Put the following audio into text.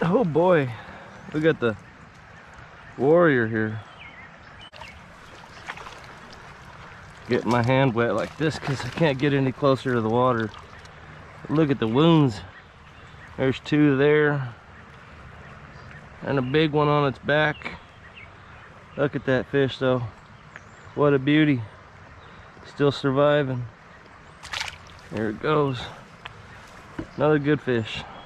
Oh boy, we got the warrior here. Getting my hand wet like this because I can't get any closer to the water. Look at the wounds. There's two there and a big one on its back. Look at that fish though. What a beauty. Still surviving. There it goes. Another good fish.